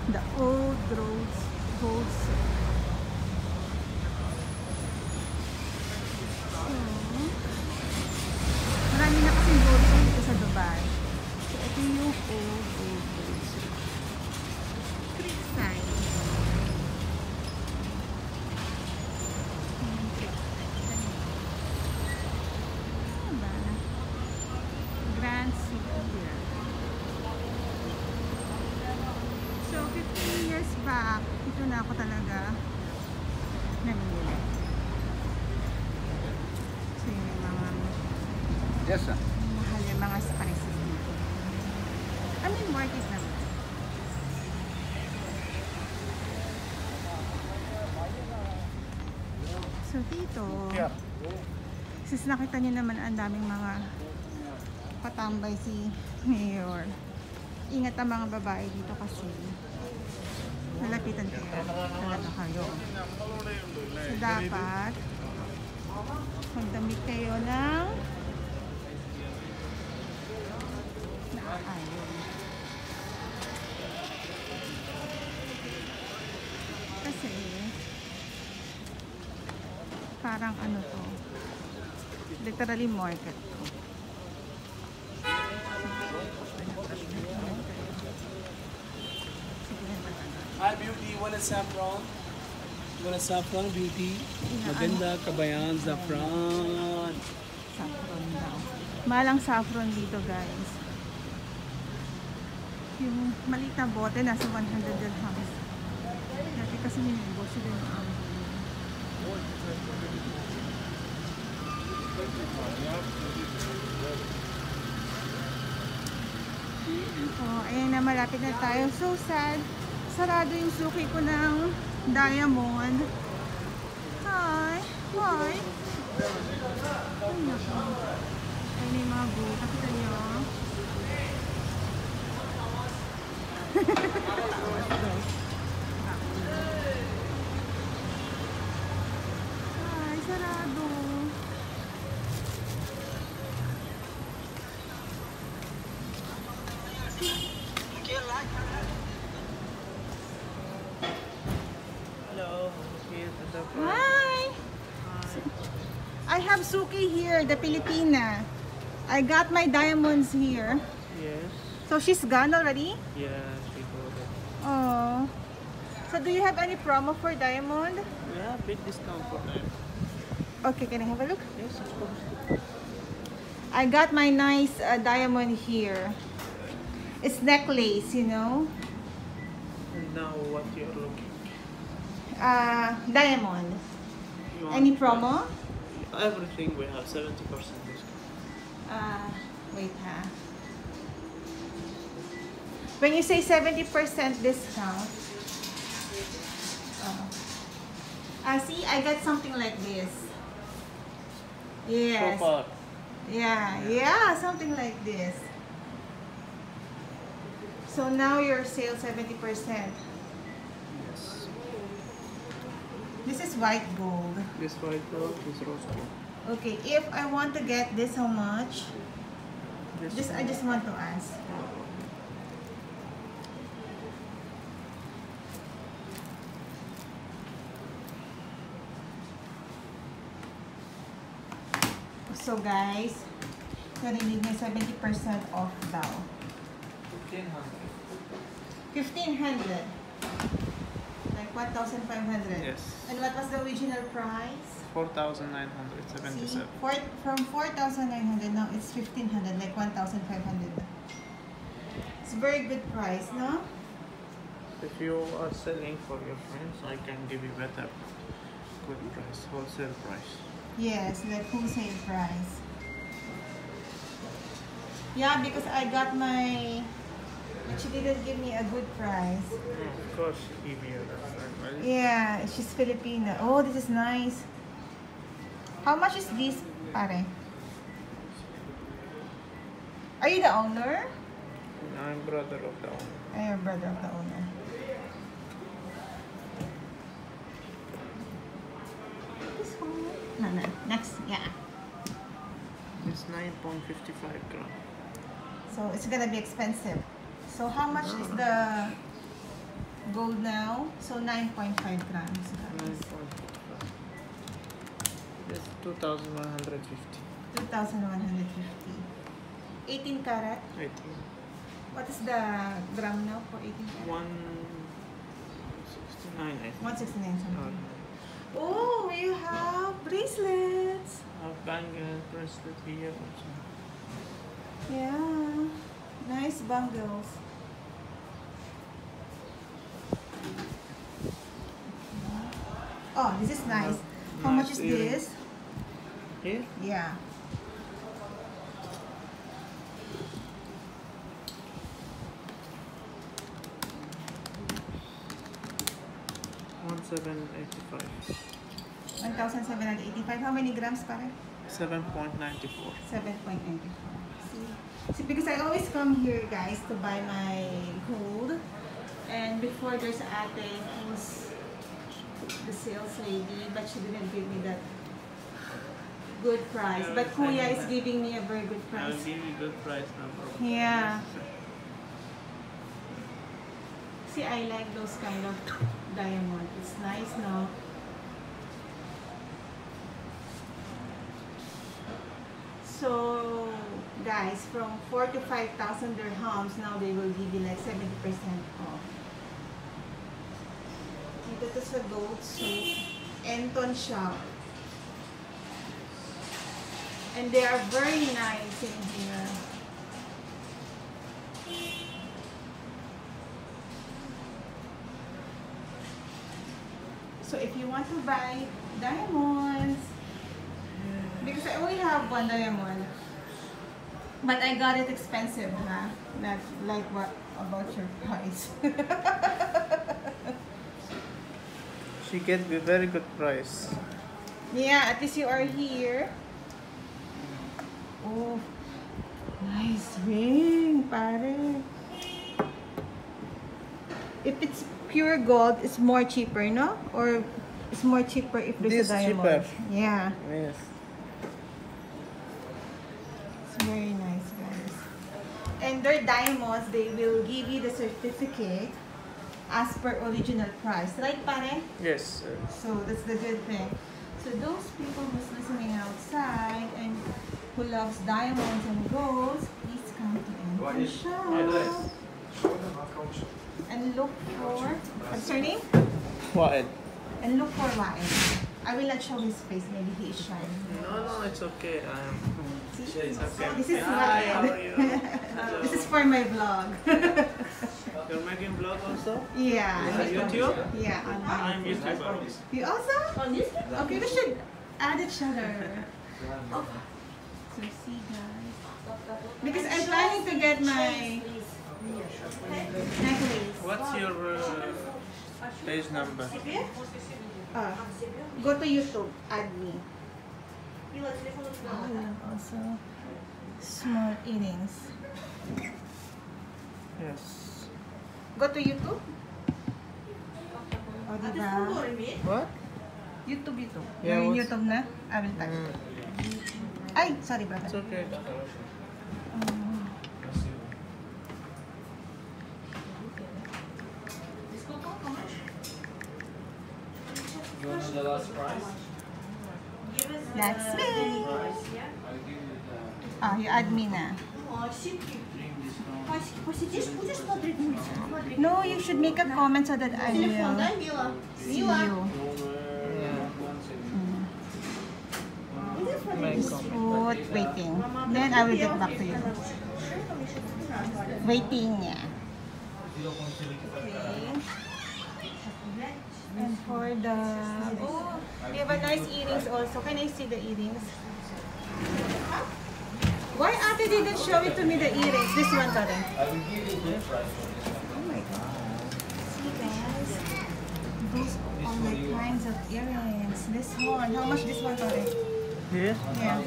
The old gold Souk. Marami na kasi gold Souk dito sa Dubai. So, ito yung old gold Souk. Creek side. Grand Souk here. So, 15 years back, ito na ako talaga namili. So, yung mga Yes, sir. mahal yung mga spices dito. I mean, worth it naman. So, dito, sis nakita niyo naman ang daming mga patambay si Mayor. Ingat ang mga babae dito kasi nalapitan kayo talaga kayo. So, dapat magdamit kayo ng naaayon. Kasi parang ano to, literally market to. Hi beauty, you want a saffron? You want a saffron beauty? Maganda, kabayan, saffron. Saffron daw. Malang saffron dito, guys. Yung maliit na bote nasa 100 dirhams. Dati kasi minibos sila yung ang oh, ayan na, malapit na tayo. So sad. Sarado yung suki ko ng diamond. Hi! Hi! Ay, naku. Ayun yung mga gold. Nakita nyo? Hi! Sarado. Hi! I have Suki here, the Filipina. I got my diamonds here. Yes. So she's gone already? Yeah, she got it. Oh. So do you have any promo for diamond? We have big discount for that. Okay, can I have a look? Yes, of course. I got my nice diamond here. It's necklace, you know. And now what you're looking? Diamond. You want Any promo? Everything we have 70% discount. Wait ha. When you say 70% discount, see, I got something like this. Yes. So far. Yeah, something like this. So now your sale 70%. Yes. This is white gold. This white gold, this rose gold. Okay, if I want to get this, how much? This I just want to ask. So guys, narinig may 70% off daw. 1500. 1,500. Like 1,500. Yes. And what was the original price? 4,977. See, from 4,900 now it's 1,500, like 1,500. It's a very good price, no? If you are selling for your friends, I can give you better good price, wholesale price. Yes, like wholesale price. Yeah, because I got my, but she didn't give me a good price. Of course, give you that. Yeah, she's Filipino. Oh, this is nice. How much is this, pare? Are you the owner? I'm brother of the owner. I'm your brother of the owner. This one? No, next, yeah. It's 9.55 gram. So it's gonna be expensive. So how much is Gold now, so 9.5 grams. 9.5. This 2,150. 2,150. 18 karat. 18. What is the gram now for 18 karat? 169, I think. 169 something. Oh, Oh, you have bracelets. bangle bracelet here also. Yeah, nice bangles. Oh, this is nice. How much is Nice earring. this? Here? Yeah. $1,785. 1,785. How many grams pare? 7.94. 7.94. See, because I always come here, guys, to buy my gold. And before there's ate who's the sales lady, but she didn't give me that good price. But Kuya is giving me a very good I'll price. give you good price now. Yeah. See, I like those kind of diamond. It's nice, no? So, guys, from 4 to 5,000 dirhams, now they will give you like 70% off. Dito to sa Gold Souk, Enton shop. And they are very nice in here. So if you want to buy diamonds, because I only have one diamond, but I got it expensive, huh? Not like what about your price. She gets a very good price. Yeah, at least you are here. Oh, nice ring, pare. If it's pure gold, it's more cheaper, no? Or it's more cheaper if there's This a diamond. cheaper. Yeah, Yes. it's very nice, guys. And their diamonds, they will give you the certificate as per original price, right, pare? Yes. So that's the good thing. So those people who's listening outside and who loves diamonds and golds, please come to Enton shop and look for, what's your name? What? And look for Wael. I will not show his face, maybe he is shy. No, it's okay. See? It's okay. This is Hi, how are Wael. you? Hello. This is for my vlog. You're making vlog also? Yeah. On YouTube? Yeah, on I'm YouTube. YouTuber. You also? Okay, we should add each other. So see, guys. Because I'm planning to get my necklace. What's your page number? Go to YouTube, add me. Oh, we have also small earrings. Yes. Go to YouTube. O, diba? What? YouTube. Yeah, You're in what's- YouTube na? I will type. Ay, sorry, brother. It's okay. You want to know the last price? That's me. Ah, you add me na. No, you should make a comment so that I will see you. Put waiting. Then I will get back to you. Waiting, yeah. Okay. And for the... Oh, you have a nice earrings also. Can I see the earrings? Why Ate didn't show it to me, the earrings? This one, Tore. I will give you good price. Oh my god. See, guys. Those are the kinds of earrings. This one. How much this one, Tore? Here? Yeah.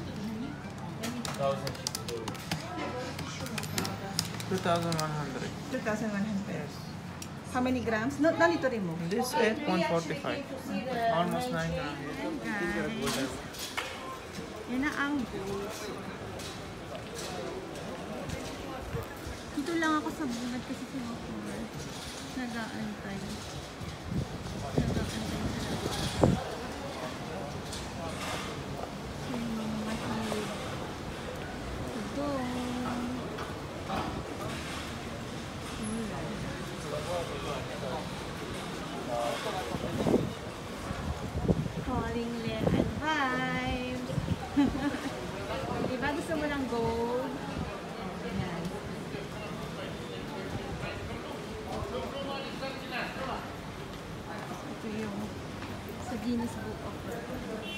2,100. 2,100. Yes. How many grams? No, no need to remove. This at 145. Almost 9 grams. Guys. Yan na ang gold. Dito lang ako sa bulat kasi sa motor. Nag-aantay. Nag-aantay sila. So, yung mga mahilig. Ito. Calling Len and vibes. Diba gusto mo ng gold? Ayan. Ito yung sa Guinness Book of Records.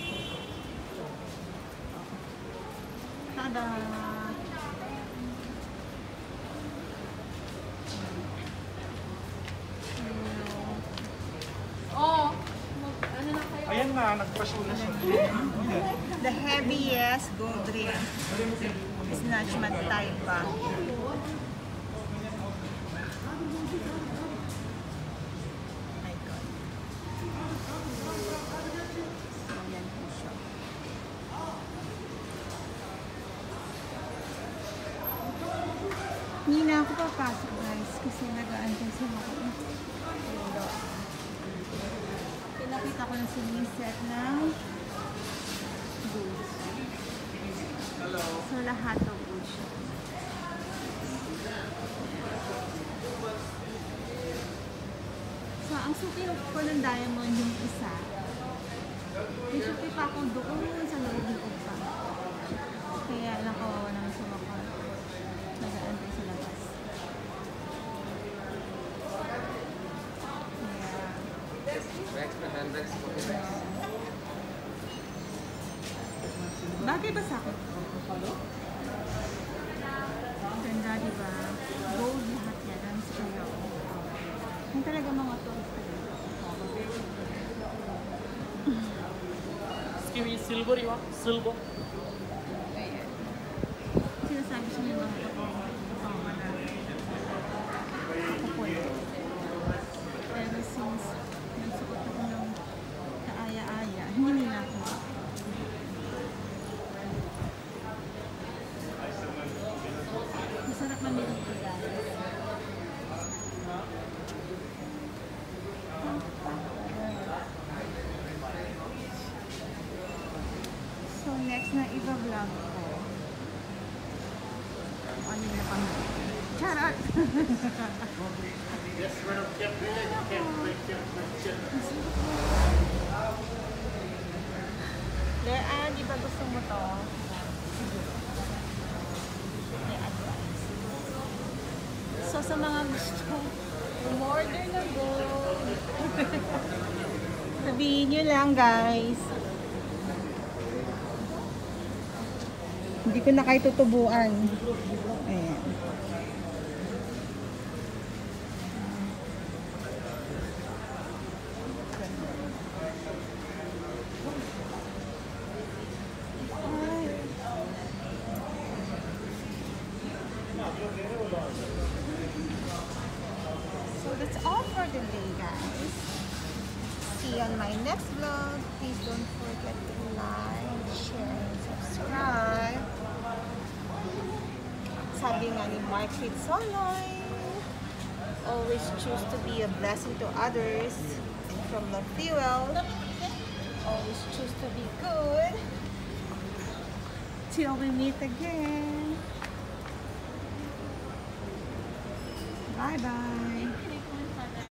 Tada! Oh! Ano na kayo? Ayan na, nagpasuna siya. The heaviest gold ring. Snatchman type pa. My God. So, yan po siya. Hindi na ako papasok guys kasi nag-aantay sila ako. Pinakita ko na siniset ng goods. So, lahat ng goods siya. So, ang suki ko ng diamond yung isa. May suki pa akong doon sa loob pa. Kaya nakawawa naman sa mga nag-aantay sa labas. Bagay ba sa akin? Ganda, diba? Gold lahat yan. Ang sa'yo. Yan talaga mga to. Give me silver, you want? Silver. Ayan. Sinasabi siya yung mga to. Oo, wala. Kapul. Pero since nagsuot ako ng kaaya-aya, hindi nila ako. Masarap mamili ko guys. So next na i-vlog ko. Ano na pang charot! Leanne, di ba gusto mo to? May advice. So sa mga gusto, umorder na gold. Sabihin nyo lang guys. Hindi ko na kayo tutubuan. Ayan. So that's all for the day, guys. See you on my next vlog. Please don't forget to like, share, and subscribe. Sabi nga ni Mark Soloy, always choose to be a blessing to others. And from the fuel, always choose to be good. Till we meet again. Bye-bye.